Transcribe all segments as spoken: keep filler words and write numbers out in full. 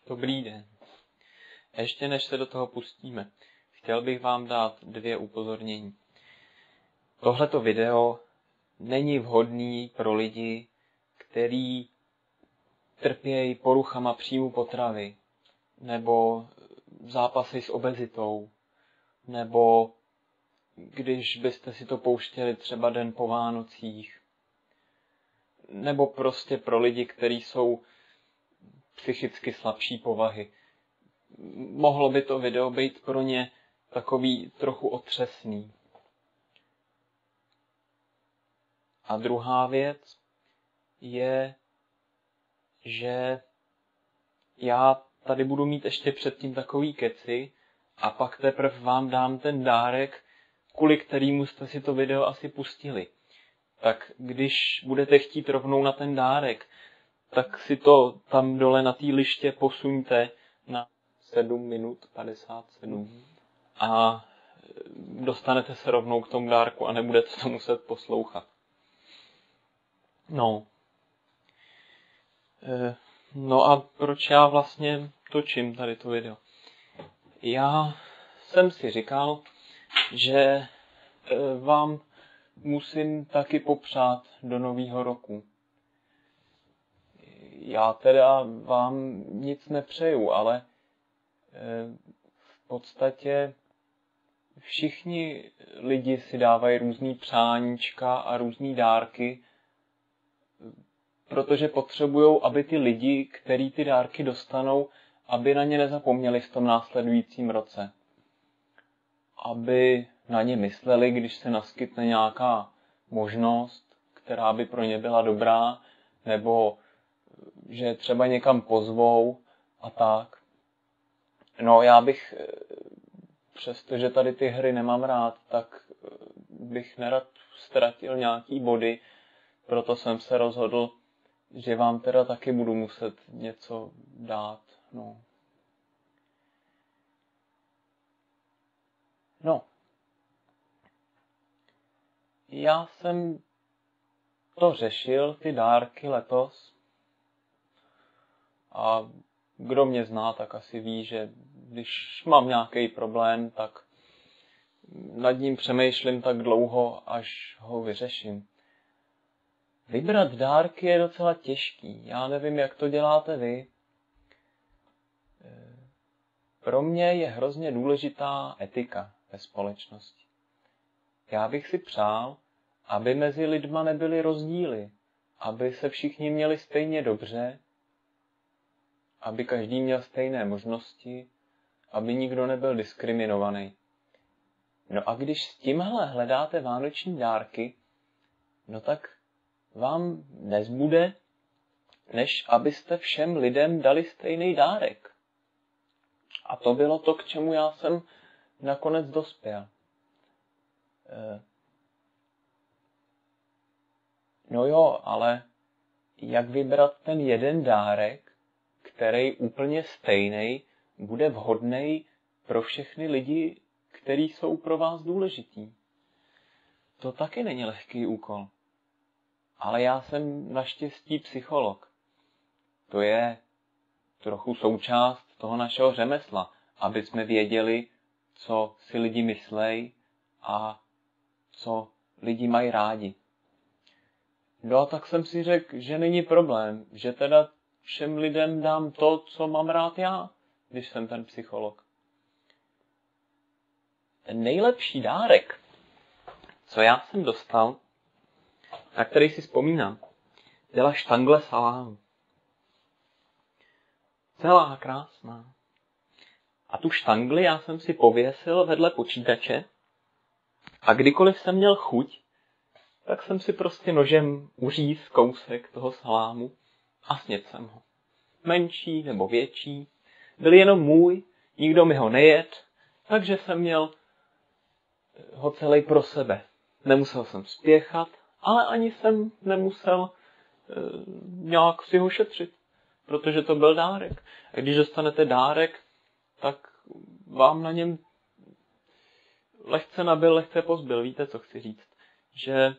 Dobrý den. Ještě než se do toho pustíme, chtěl bych vám dát dvě upozornění. Tohleto video není vhodný pro lidi, kteří trpějí poruchama příjmu potravy, nebo zápasy s obezitou, nebo když byste si to pouštěli třeba den po Vánocích, nebo prostě pro lidi, kteří jsou psychicky slabší povahy. Mohlo by to video být pro ně takový trochu otřesný. A druhá věc je, že já tady budu mít ještě předtím takový keci a pak teprve vám dám ten dárek, kvůli kterému jste si to video asi pustili. Tak když budete chtít rovnou na ten dárek, tak si to tam dole na té liště posuňte na sedm minut padesát sedm a dostanete se rovnou k tomu dárku a nebudete to muset poslouchat. No. E, no a proč já vlastně točím tady to video? Já jsem si říkal, že e, vám musím taky popřát do nového roku. Já teda vám nic nepřeju, ale v podstatě všichni lidi si dávají různý přáníčka a různý dárky, protože potřebujou, aby ty lidi, kteří ty dárky dostanou, aby na ně nezapomněli v tom následujícím roce. Aby na ně mysleli, když se naskytne nějaká možnost, která by pro ně byla dobrá, nebo že třeba někam pozvou a tak. No já bych, přestože tady ty hry nemám rád, tak bych nerad ztratil nějaký body, proto jsem se rozhodl, že vám teda taky budu muset něco dát. No. No. Já jsem to řešil, ty dárky letos. A kdo mě zná, tak asi ví, že když mám nějaký problém, tak nad ním přemýšlím tak dlouho, až ho vyřeším. Vybrat dárky je docela těžký. Já nevím, jak to děláte vy. Pro mě je hrozně důležitá etika ve společnosti. Já bych si přál, aby mezi lidma nebyly rozdíly, aby se všichni měli stejně dobře, aby každý měl stejné možnosti, aby nikdo nebyl diskriminovaný. No a když s tímhle hledáte vánoční dárky, no tak vám nezbude, než abyste všem lidem dali stejný dárek. A to bylo to, k čemu já jsem nakonec dospěl. No jo, ale jak vybrat ten jeden dárek, který úplně stejný bude vhodný pro všechny lidi, kteří jsou pro vás důležitý? To taky není lehký úkol. Ale já jsem naštěstí psycholog. To je trochu součást toho našeho řemesla, aby jsme věděli, co si lidi myslejí a co lidi mají rádi. No a tak jsem si řekl, že není problém, že teda všem lidem dám to, co mám rád já, když jsem ten psycholog. Ten nejlepší dárek, co já jsem dostal, na který si vzpomínám, byla štangle salámu. Celá krásná. A tu štangli já jsem si pověsil vedle počítače a kdykoliv jsem měl chuť, tak jsem si prostě nožem uříz kousek toho salámu a snědl jsem ho. Menší nebo větší. Byl jenom můj, nikdo mi ho nejet, takže jsem měl ho celý pro sebe. Nemusel jsem spěchat, ale ani jsem nemusel e, nějak si ho šetřit, protože to byl dárek. A když dostanete dárek, tak vám na něm lehce nabil, lehce pozbyl. Víte, co chci říct? Že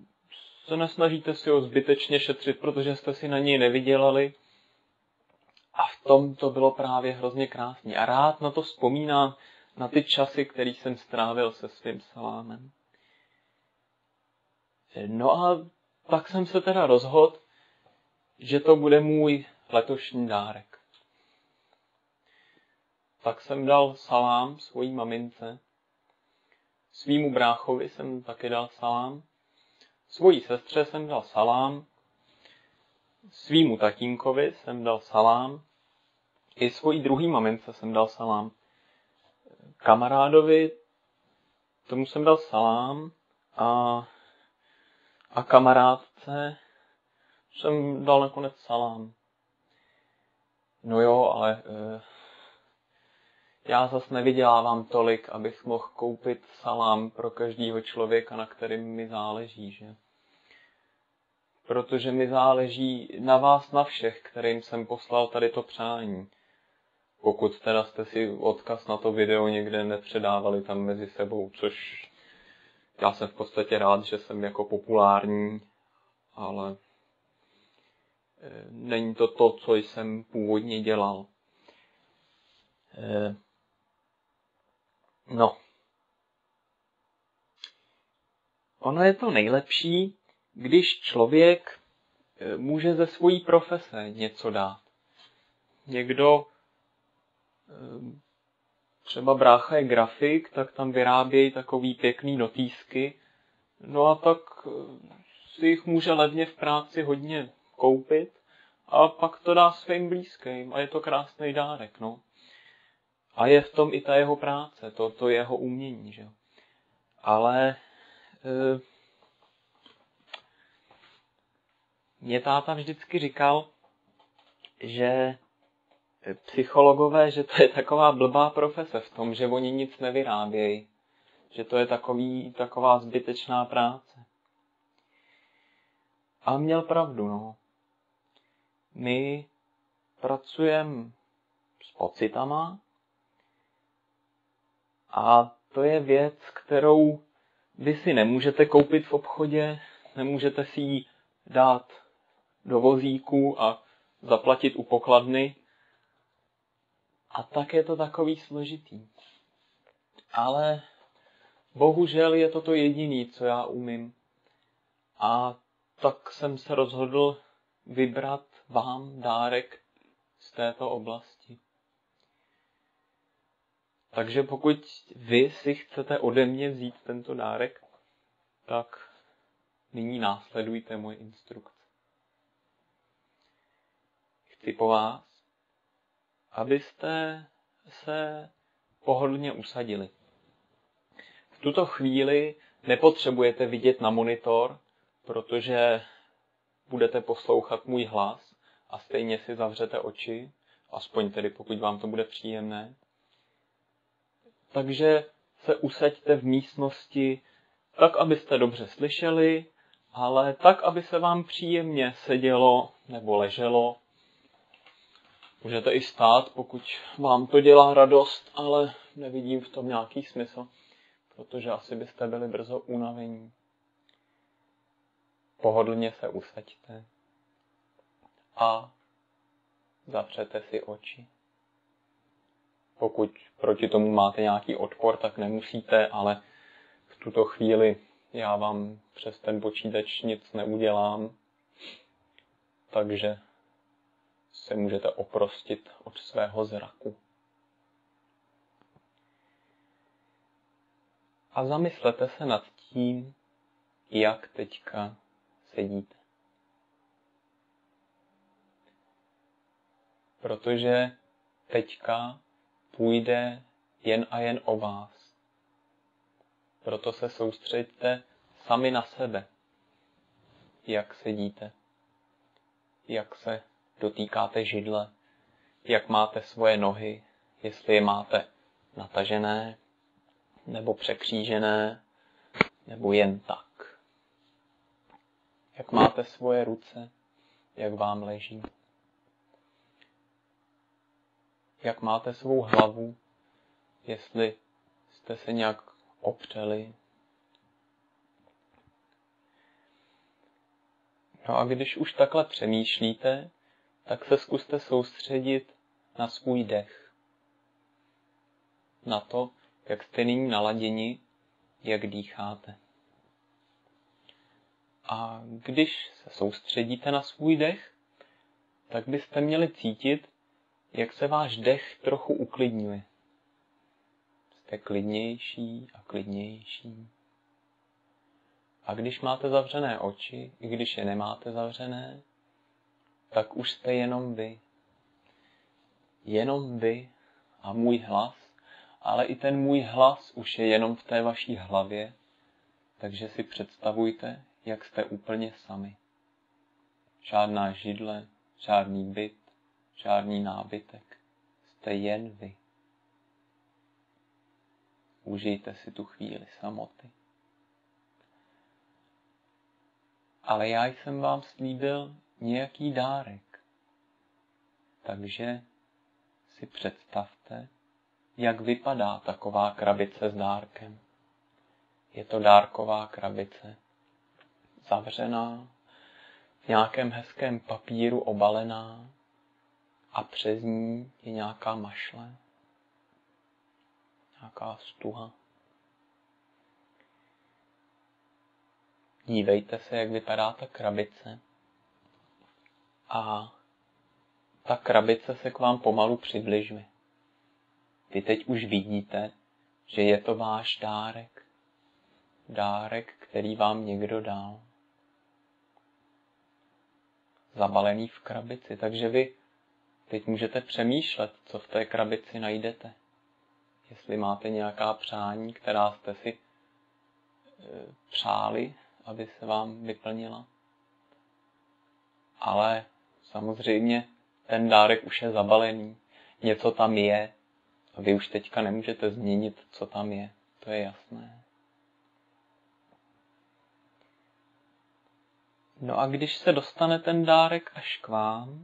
se nesnažíte si ho zbytečně šetřit, protože jste si na něj nevydělali, A v tom to bylo právě hrozně krásný. A rád na to vzpomínám, na ty časy, který jsem strávil se svým salámem. No a tak jsem se teda rozhodl, že to bude můj letošní dárek. Tak jsem dal salám svojí mamince. Svýmu bráchovi jsem taky dal salám. Svojí sestře jsem dal salám. Svýmu tatínkovi jsem dal salám. I svojí druhý mamince jsem dal salám. Kamarádovi, tomu jsem dal salám. A, a kamarádce jsem dal nakonec salám. No jo, ale e, já zas nevydělávám tolik, abych mohl koupit salám pro každého člověka, na kterým mi záleží, že? Protože mi záleží na vás, na všech, kterým jsem poslal tady to přání. Pokud teda jste si odkaz na to video někde nepředávali tam mezi sebou, což já jsem v podstatě rád, že jsem jako populární, ale není to to, co jsem původně dělal. No. Ono je to nejlepší, když člověk může ze svojí profese něco dát. Někdo, třeba brácha je grafik, tak tam vyrábějí takový pěkný notýsky. No a tak si jich může levně v práci hodně koupit a pak to dá svým blízkým a je to krásný dárek, no. A je v tom i ta jeho práce, to, to jeho umění, že? Ale e, mě táta vždycky říkal, že psychologové, že to je taková blbá profese v tom, že oni nic nevyrábějí. Že to je takový, taková zbytečná práce. A měl pravdu, no. My pracujeme s pocitama a to je věc, kterou vy si nemůžete koupit v obchodě, nemůžete si ji dát do vozíku a zaplatit u pokladny. A tak je to takový složitý. Ale bohužel je to to jediné, co já umím. A tak jsem se rozhodl vybrat vám dárek z této oblasti. Takže pokud vy si chcete ode mě vzít tento dárek, tak nyní následujte moje instrukce. Chci po vás, abyste se pohodlně usadili. V tuto chvíli nepotřebujete vidět na monitor, protože budete poslouchat můj hlas a stejně si zavřete oči, aspoň tedy pokud vám to bude příjemné. Takže se usaďte v místnosti tak, abyste dobře slyšeli, ale tak, aby se vám příjemně sedělo nebo leželo. Můžete i stát, pokud vám to dělá radost, ale nevidím v tom nějaký smysl, protože asi byste byli brzo unavení. Pohodlně se usaďte a zavřete si oči. Pokud proti tomu máte nějaký odpor, tak nemusíte, ale v tuto chvíli já vám přes ten počítač nic neudělám, takže se můžete oprostit od svého zraku. A zamyslete se nad tím, jak teďka sedíte. Protože teďka půjde jen a jen o vás. Proto se soustřeďte sami na sebe, jak sedíte, jak se dotýkáte židle, jak máte svoje nohy, jestli je máte natažené, nebo překřížené, nebo jen tak. Jak máte svoje ruce, jak vám leží. Jak máte svou hlavu, jestli jste se nějak opřeli. No a když už takhle přemýšlíte, tak se zkuste soustředit na svůj dech. Na to, jak jste nyní naladěni, jak dýcháte. A když se soustředíte na svůj dech, tak byste měli cítit, jak se váš dech trochu uklidňuje. Jste klidnější a klidnější. A když máte zavřené oči, i když je nemáte zavřené, tak už jste jenom vy. Jenom vy a můj hlas, ale i ten můj hlas už je jenom v té vaší hlavě, takže si představujte, jak jste úplně sami. Žádná židle, žádný byt, žádný nábytek. Jste jen vy. Užijte si tu chvíli samoty. Ale já jsem vám slíbil nějaký dárek. Takže si představte, jak vypadá taková krabice s dárkem. Je to dárková krabice, zavřená, v nějakém hezkém papíru obalená a přes ní je nějaká mašle, nějaká stuha. Dívejte se, jak vypadá ta krabice a ta krabice se k vám pomalu přibližuje. Vy teď už vidíte, že je to váš dárek. Dárek, který vám někdo dal. Zabalený v krabici, takže vy teď můžete přemýšlet, co v té krabici najdete. Jestli máte nějaká přání, která jste si e, přáli, aby se vám vyplnila. Ale samozřejmě ten dárek už je zabalený. Něco tam je a vy už teďka nemůžete změnit, co tam je. To je jasné. No a když se dostane ten dárek až k vám,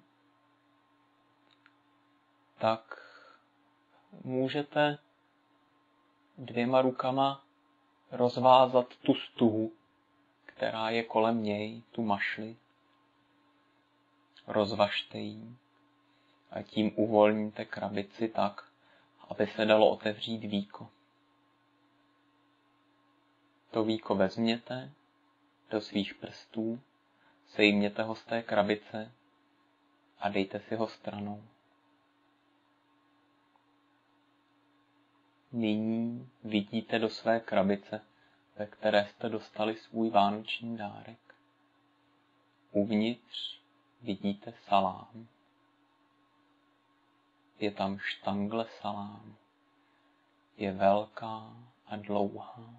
tak můžete dvěma rukama rozvázat tu stuhu, která je kolem něj, tu mašli. Rozvažte ji a tím uvolníte krabici tak, aby se dalo otevřít víko. To víko vezměte do svých prstů, sejměte ho z té krabice a dejte si ho stranou. Nyní vidíte do své krabice, ve které jste dostali svůj vánoční dárek. Uvnitř vidíte salám. Je tam štangle salám. Je velká a dlouhá.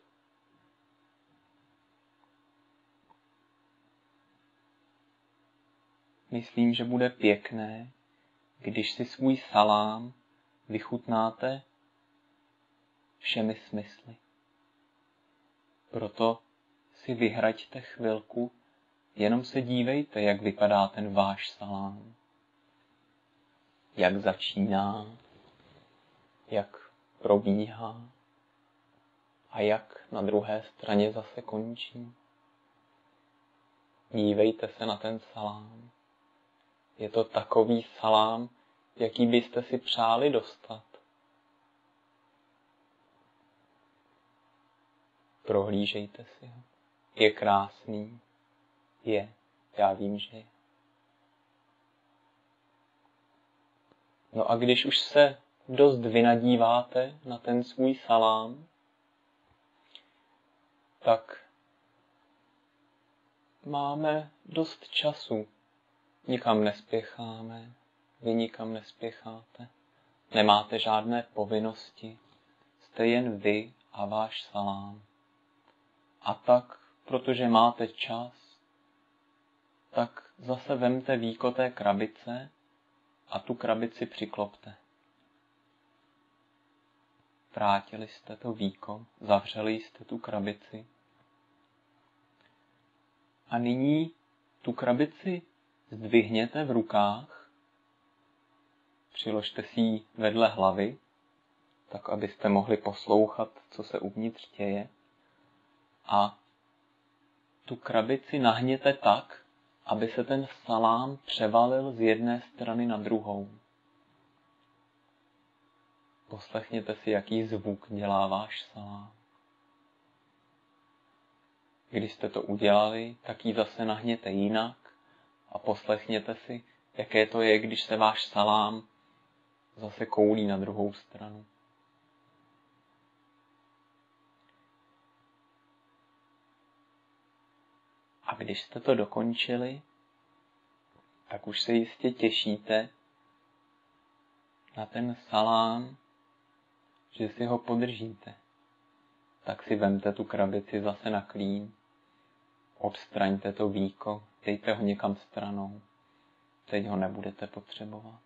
Myslím, že bude pěkné, když si svůj salám vychutnáte všemi smysly. Proto si vyhraďte chvilku, jenom se dívejte, jak vypadá ten váš salám. Jak začíná, jak probíhá a jak na druhé straně zase končí. Dívejte se na ten salám. Je to takový salám, jaký byste si přáli dostat. Prohlížejte si ho. Je krásný. Je. Já vím, že je. No a když už se dost vynadíváte na ten svůj salám, tak máme dost času. Nikam nespěcháme, vy nikam nespěcháte. Nemáte žádné povinnosti. Jste jen vy a váš salám. A tak, protože máte čas, tak zase vemte víko té krabice a tu krabici přiklopte. Vrátili jste to víko, zavřeli jste tu krabici. A nyní tu krabici zdvihněte v rukách, přiložte si ji vedle hlavy, tak abyste mohli poslouchat, co se uvnitř děje. A tu krabici nahněte tak, aby se ten salám převalil z jedné strany na druhou. Poslechněte si, jaký zvuk dělá váš salám. Když jste to udělali, tak ji zase nahněte jinak a poslechněte si, jaké to je, když se váš salám zase koulí na druhou stranu. A když jste to dokončili, tak už se jistě těšíte na ten salám, že si ho podržíte. Tak si vemte tu krabici zase na klín, odstraňte to víko, dejte ho někam stranou. Teď ho nebudete potřebovat.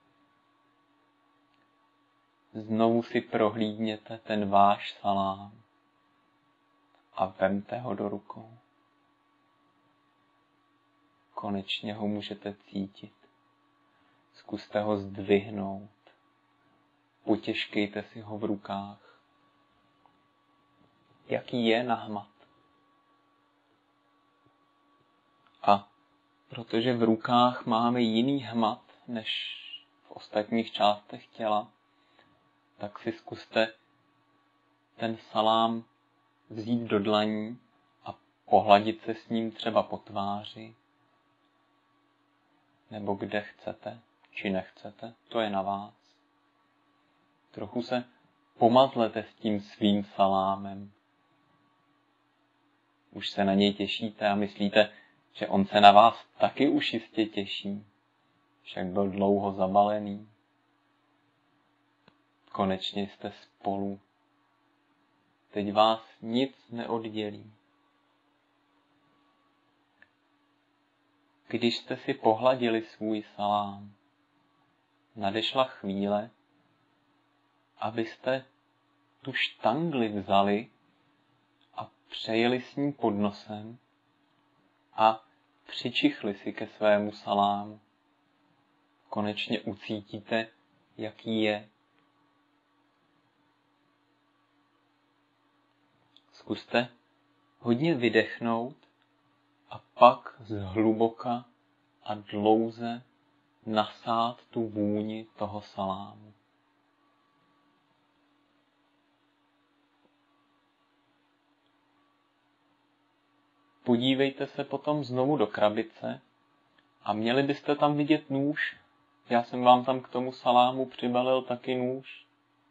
Znovu si prohlídněte ten váš salám a vemte ho do rukou. Konečně ho můžete cítit. Zkuste ho zdvihnout. Potěžkejte si ho v rukách. Jaký je na hmat. A protože v rukách máme jiný hmat než v ostatních částech těla, tak si zkuste ten salám vzít do dlaní a pohladit se s ním třeba po tváři, nebo kde chcete, či nechcete, to je na vás. Trochu se pomazlete s tím svým salámem. Už se na něj těšíte a myslíte, že on se na vás taky už jistě těší, však byl dlouho zabalený. Konečně jste spolu. Teď vás nic neoddělí. Když jste si pohladili svůj salám, nadešla chvíle, abyste tu štangli vzali a přejeli s ní pod nosem a přičichli si ke svému salámu. Konečně ucítíte, jaký je. Zkuste hodně vydechnout a pak zhluboka a dlouze nasát tu vůni toho salámu. Podívejte se potom znovu do krabice a měli byste tam vidět nůž. Já jsem vám tam k tomu salámu přibalil taky nůž.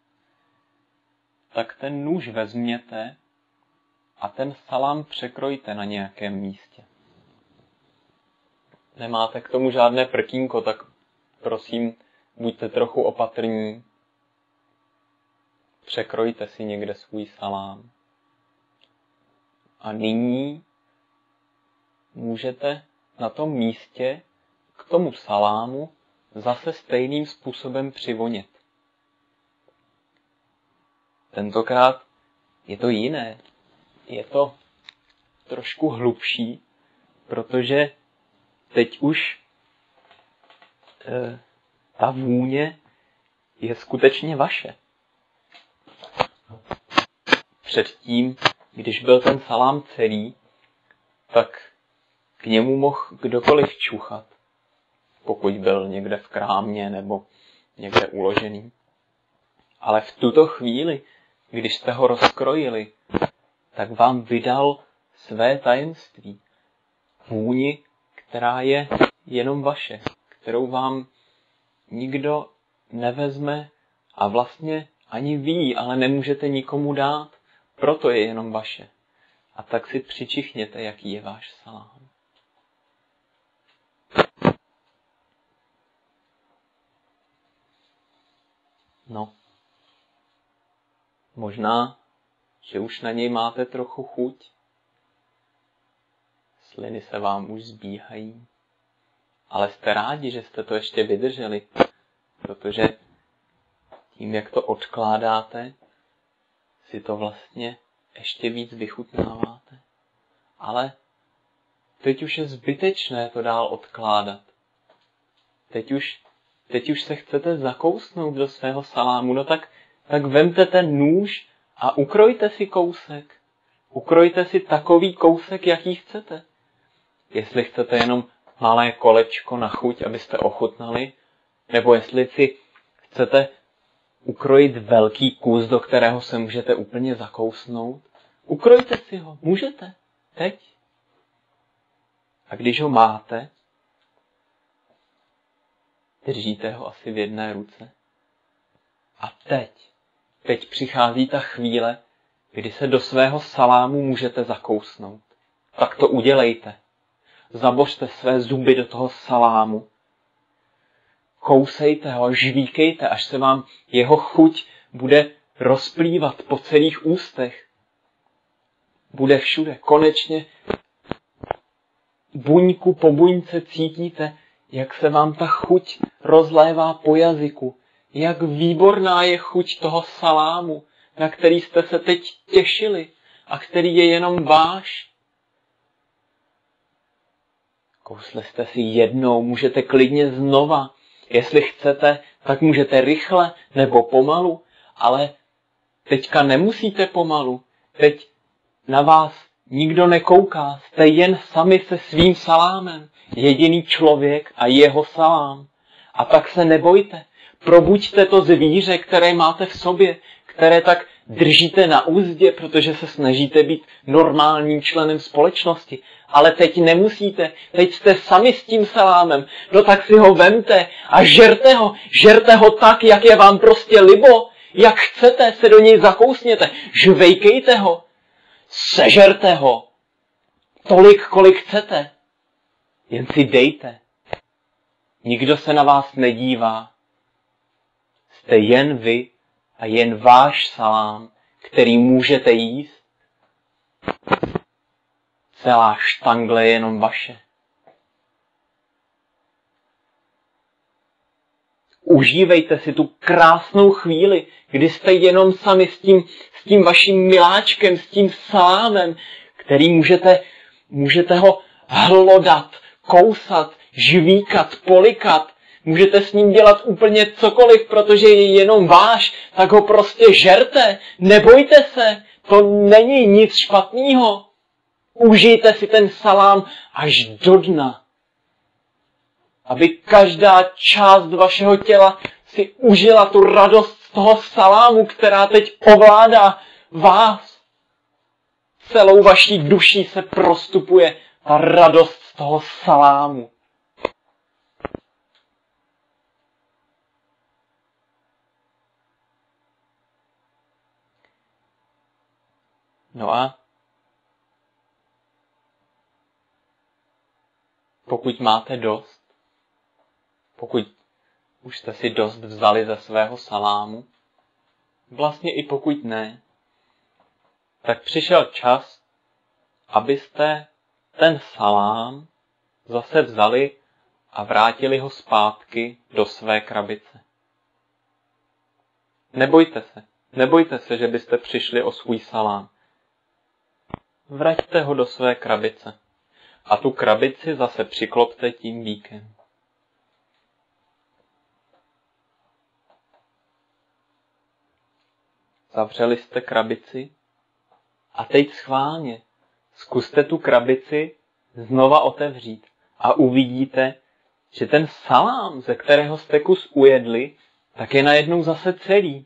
Tak ten nůž vezměte a ten salám překrojte na nějakém místě. Nemáte k tomu žádné prkínko, tak prosím, buďte trochu opatrní. Překrojte si někde svůj salám. A nyní můžete na tom místě k tomu salámu zase stejným způsobem přivonět. Tentokrát je to jiné. Je to trošku hlubší, protože teď už e, ta vůně je skutečně vaše. Předtím, když byl ten salám celý, tak k němu mohl kdokoliv čuchat, pokud byl někde v krámě nebo někde uložený. Ale v tuto chvíli, když jste ho rozkrojili, tak vám vydal své tajemství. Vůni, která je jenom vaše, kterou vám nikdo nevezme a vlastně ani ví, ale nemůžete nikomu dát, proto je jenom vaše. A tak si přičichněte, jaký je váš salám. No, možná, že už na něj máte trochu chuť. Sliny se vám už zbíhají. Ale jste rádi, že jste to ještě vydrželi, protože tím, jak to odkládáte, si to vlastně ještě víc vychutnáváte. Ale teď už je zbytečné to dál odkládat. Teď už, teď už se chcete zakousnout do svého salámu, no tak, tak vemte ten nůž a ukrojte si kousek. Ukrojte si takový kousek, jaký chcete. Jestli chcete jenom malé kolečko na chuť, abyste ochutnali, nebo jestli si chcete ukrojit velký kus, do kterého se můžete úplně zakousnout, ukrojte si ho, můžete, teď. A když ho máte, držíte ho asi v jedné ruce. A teď, teď přichází ta chvíle, kdy se do svého salámu můžete zakousnout. Tak to udělejte. Zabořte své zuby do toho salámu. Kousejte ho, žvíkejte, až se vám jeho chuť bude rozplývat po celých ústech. Bude všude. Konečně buňku po buňce cítíte, jak se vám ta chuť rozlévá po jazyku. Jak výborná je chuť toho salámu, na který jste se teď těšili a který je jenom váš. Kousli jste si jednou, můžete klidně znova. Jestli chcete, tak můžete rychle nebo pomalu, ale teďka nemusíte pomalu. Teď na vás nikdo nekouká, jste jen sami se svým salámem. Jediný člověk a jeho salám. A tak se nebojte. Probuďte to zvíře, které máte v sobě, které tak držíte na úzdě, protože se snažíte být normálním členem společnosti. Ale teď nemusíte, teď jste sami s tím salámem. No tak si ho vemte a žerte ho, žerte ho tak, jak je vám prostě libo. Jak chcete, se do něj zakousněte, žvejkejte ho, sežerte ho. Tolik, kolik chcete. Jen si dejte. Nikdo se na vás nedívá. Jste jen vy a jen váš salám, který můžete jíst. Celá štangle je jenom vaše. Užívejte si tu krásnou chvíli, kdy jste jenom sami s tím, s tím vaším miláčkem, s tím salámem, který můžete, můžete ho hlodat, kousat, žvíkat, polikat. Můžete s ním dělat úplně cokoliv, protože je jenom váš, tak ho prostě žerte. Nebojte se, to není nic špatného. Užijte si ten salám až do dna. Aby každá část vašeho těla si užila tu radost z toho salámu, která teď ovládá vás. Celou vaší duší se prostupuje ta radost z toho salámu. No a pokud máte dost, pokud už jste si dost vzali ze svého salámu, vlastně i pokud ne, tak přišel čas, abyste ten salám zase vzali a vrátili ho zpátky do své krabice. Nebojte se, nebojte se, že byste přišli o svůj salám. Vraťte ho do své krabice a tu krabici zase přiklopte tím víkem. Zavřeli jste krabici a teď schválně zkuste tu krabici znova otevřít a uvidíte, že ten salám, ze kterého jste kus ujedli, tak je najednou zase celý.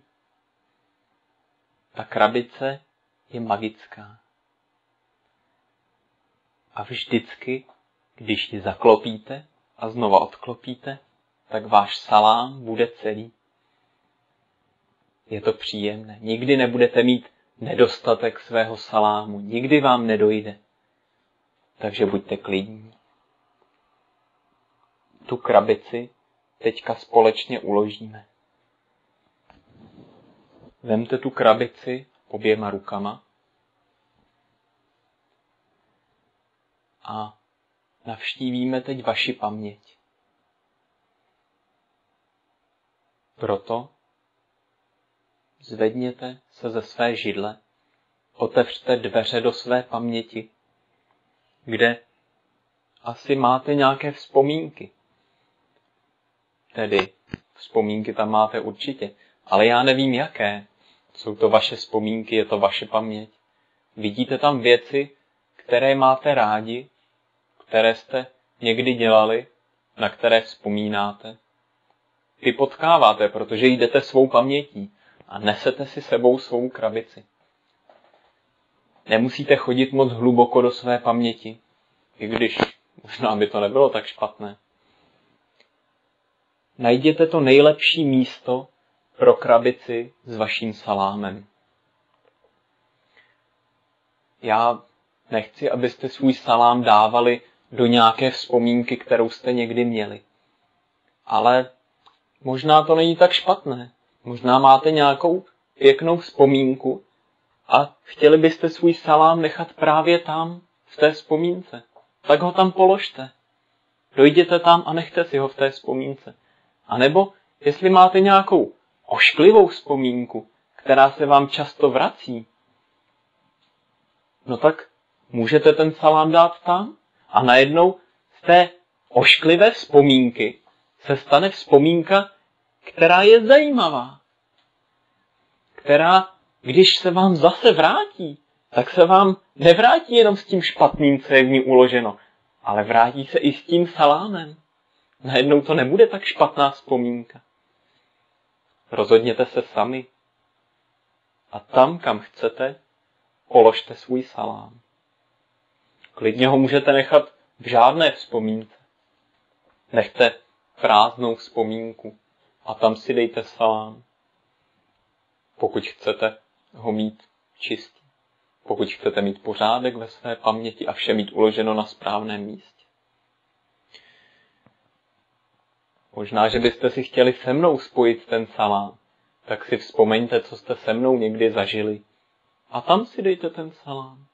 Ta krabice je magická. A vždycky, když ji zaklopíte a znova odklopíte, tak váš salám bude celý. Je to příjemné. Nikdy nebudete mít nedostatek svého salámu. Nikdy vám nedojde. Takže buďte klidní. Tu krabici teďka společně uložíme. Vemte tu krabici oběma rukama a navštívíme teď vaši paměť. Proto zvedněte se ze své židle, otevřte dveře do své paměti, kde asi máte nějaké vzpomínky. Tedy vzpomínky tam máte určitě, ale já nevím jaké. Jsou to vaše vzpomínky, je to vaše paměť. Vidíte tam věci, které máte rádi, které jste někdy dělali, na které vzpomínáte, ty potkáváte, protože jdete svou pamětí a nesete si sebou svou krabici. Nemusíte chodit moc hluboko do své paměti, i když možná by to nebylo tak špatné. Najděte to nejlepší místo pro krabici s vaším salámem. Já nechci, abyste svůj salám dávali do nějaké vzpomínky, kterou jste někdy měli. Ale možná to není tak špatné. Možná máte nějakou pěknou vzpomínku a chtěli byste svůj salám nechat právě tam, v té vzpomínce. Tak ho tam položte. Dojděte tam a nechte si ho v té vzpomínce. A nebo, jestli máte nějakou ošklivou vzpomínku, která se vám často vrací, no tak můžete ten salám dát tam a najednou z té ošklivé vzpomínky se stane vzpomínka, která je zajímavá. Která, když se vám zase vrátí, tak se vám nevrátí jenom s tím špatným, co je v ní uloženo, ale vrátí se i s tím salámem. Najednou to nebude tak špatná vzpomínka. Rozhodněte se sami. A tam, kam chcete, položte svůj salám. Klidně ho můžete nechat v žádné vzpomínce. Nechte prázdnou vzpomínku a tam si dejte salám. Pokud chcete ho mít čistý. Pokud chcete mít pořádek ve své paměti a vše mít uloženo na správném místě. Možná, že byste si chtěli se mnou spojit ten salám, tak si vzpomeňte, co jste se mnou někdy zažili. A tam si dejte ten salám.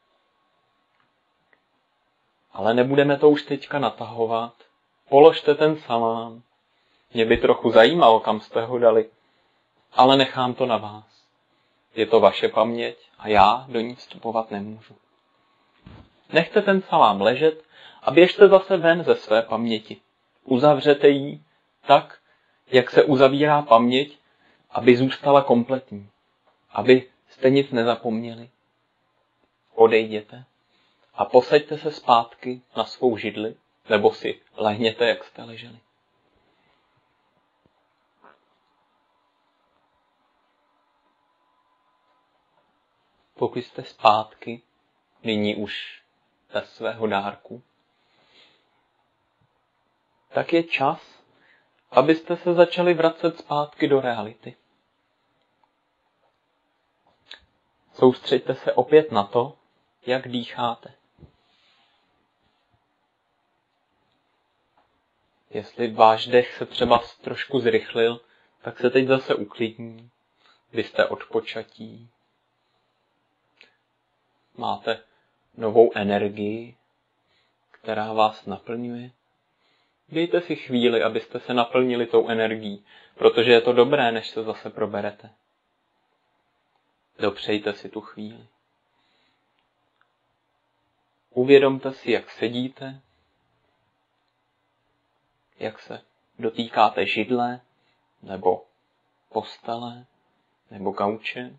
Ale nebudeme to už teďka natahovat. Položte ten salám. Mě by trochu zajímalo, kam jste ho dali. Ale nechám to na vás. Je to vaše paměť a já do ní vstupovat nemůžu. Nechte ten salám ležet a běžte zase ven ze své paměti. Uzavřete ji tak, jak se uzavírá paměť, aby zůstala kompletní. Aby jste nic nezapomněli. Odejděte a posaďte se zpátky na svou židli, nebo si lehněte, jak jste leželi. Pokud jste zpátky, nyní už bez svého dárku, tak je čas, abyste se začali vracet zpátky do reality. Soustřeďte se opět na to, jak dýcháte. Jestli váš dech se třeba trošku zrychlil, tak se teď zase uklidní. Vy jste odpočatí. Máte novou energii, která vás naplňuje. Dejte si chvíli, abyste se naplnili tou energií, protože je to dobré, než se zase proberete. Dopřejte si tu chvíli. Uvědomte si, jak sedíte, jak se dotýkáte židle, nebo postele, nebo gauče.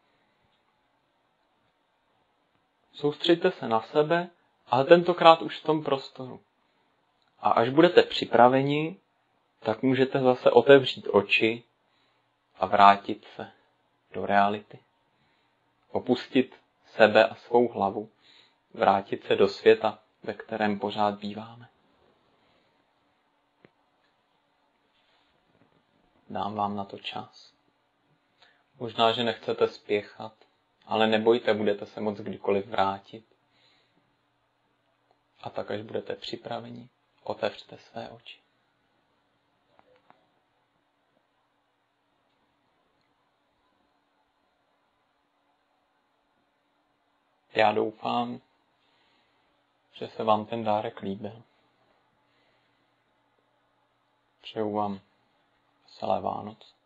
Soustřeďte se na sebe, ale tentokrát už v tom prostoru. A až budete připraveni, tak můžete zase otevřít oči a vrátit se do reality. Opustit sebe a svou hlavu. Vrátit se do světa, ve kterém pořád býváme. Dám vám na to čas. Možná, že nechcete spěchat, ale nebojte, budete se moc kdykoliv vrátit. A tak, až budete připraveni, otevřte své oči. Já doufám, že se vám ten dárek líbil. Přeju vám veselé Vánoce.